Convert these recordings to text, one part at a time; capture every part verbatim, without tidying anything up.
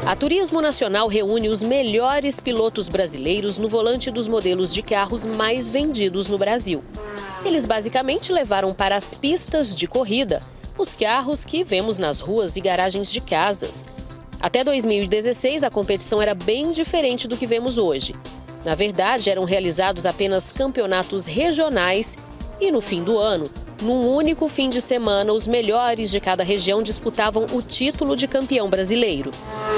A Turismo Nacional reúne os melhores pilotos brasileiros no volante dos modelos de carros mais vendidos no Brasil. Eles basicamente levaram para as pistas de corrida os carros que vemos nas ruas e garagens de casas. Até dois mil e dezesseis, a competição era bem diferente do que vemos hoje. Na verdade, eram realizados apenas campeonatos regionais e, no fim do ano, num único fim de semana, os melhores de cada região disputavam o título de campeão brasileiro.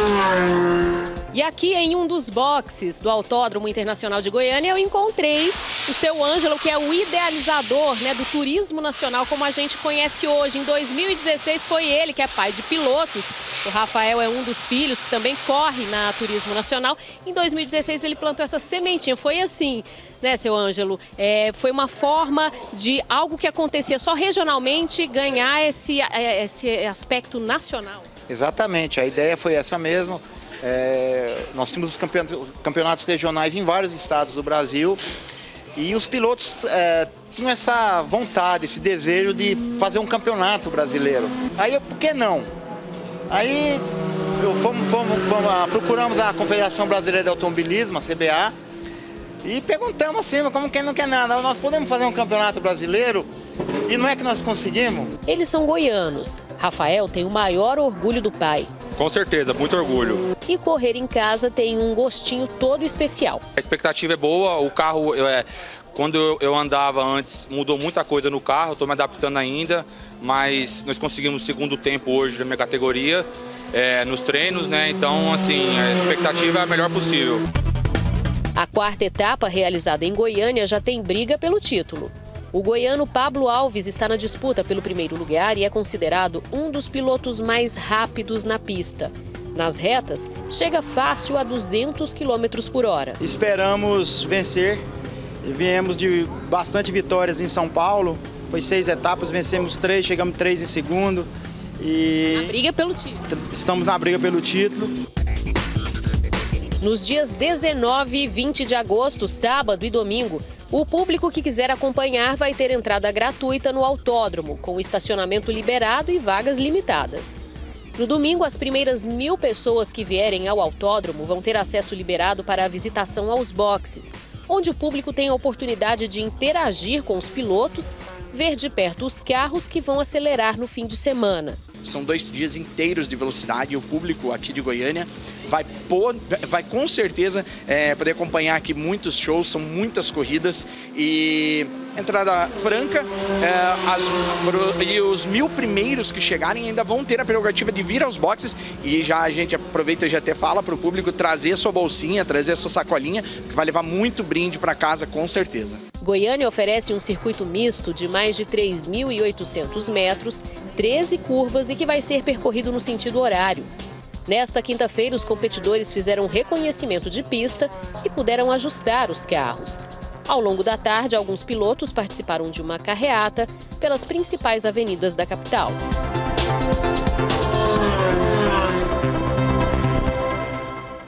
E aqui em um dos boxes do Autódromo Internacional de Goiânia, eu encontrei o seu Ângelo, que é o idealizador, né, do Turismo Nacional, como a gente conhece hoje. Em dois mil e dezesseis foi ele, que é pai de pilotos. O Rafael é um dos filhos que também corre na Turismo Nacional. Em dois mil e dezesseis ele plantou essa sementinha. Foi assim, né, seu Ângelo? É, foi uma forma de algo que acontecia só regionalmente ganhar esse, esse aspecto nacional. Exatamente, a ideia foi essa mesmo. É, nós tínhamos os campeonatos, campeonatos regionais em vários estados do Brasil e os pilotos é, tinham essa vontade, esse desejo de fazer um campeonato brasileiro. Aí, por que não? Aí eu fomos, fomos, fomos, procuramos a Confederação Brasileira de Automobilismo, a C B A, e perguntamos assim, como quem não quer nada, nós podemos fazer um campeonato brasileiro? E não é que nós conseguimos? Eles são goianos. Rafael tem o maior orgulho do pai. Com certeza, muito orgulho. E correr em casa tem um gostinho todo especial. A expectativa é boa, o carro, é, quando eu andava antes, mudou muita coisa no carro, estou me adaptando ainda, mas nós conseguimos o segundo tempo hoje na minha categoria, é, nos treinos, né? Então, assim, a expectativa é a melhor possível. A quarta etapa, realizada em Goiânia, já tem briga pelo título. O goiano Pablo Alves está na disputa pelo primeiro lugar e é considerado um dos pilotos mais rápidos na pista. Nas retas, chega fácil a duzentos quilômetros por hora. Esperamos vencer. Viemos de bastante vitórias em São Paulo. Foi seis etapas, vencemos três, chegamos três em segundo. E na briga pelo título. Estamos na briga pelo título. Nos dias dezenove e vinte de agosto, sábado e domingo, o público que quiser acompanhar vai ter entrada gratuita no autódromo, com estacionamento liberado e vagas limitadas. No domingo, as primeiras mil pessoas que vierem ao autódromo vão ter acesso liberado para a visitação aos boxes, onde o público tem a oportunidade de interagir com os pilotos, ver de perto os carros que vão acelerar no fim de semana. São dois dias inteiros de velocidade e o público aqui de Goiânia vai, pôr, vai com certeza é, poder acompanhar aqui muitos shows, são muitas corridas e entrada franca. É, as, e os mil primeiros que chegarem ainda vão ter a prerrogativa de vir aos boxes e já a gente aproveita e já até fala para o público trazer a sua bolsinha, trazer a sua sacolinha, que vai levar muito brinde para casa com certeza. Goiânia oferece um circuito misto de mais de três mil e oitocentos metros, treze curvas e que vai ser percorrido no sentido horário. Nesta quinta-feira, os competidores fizeram um reconhecimento de pista e puderam ajustar os carros. Ao longo da tarde, alguns pilotos participaram de uma carreata pelas principais avenidas da capital.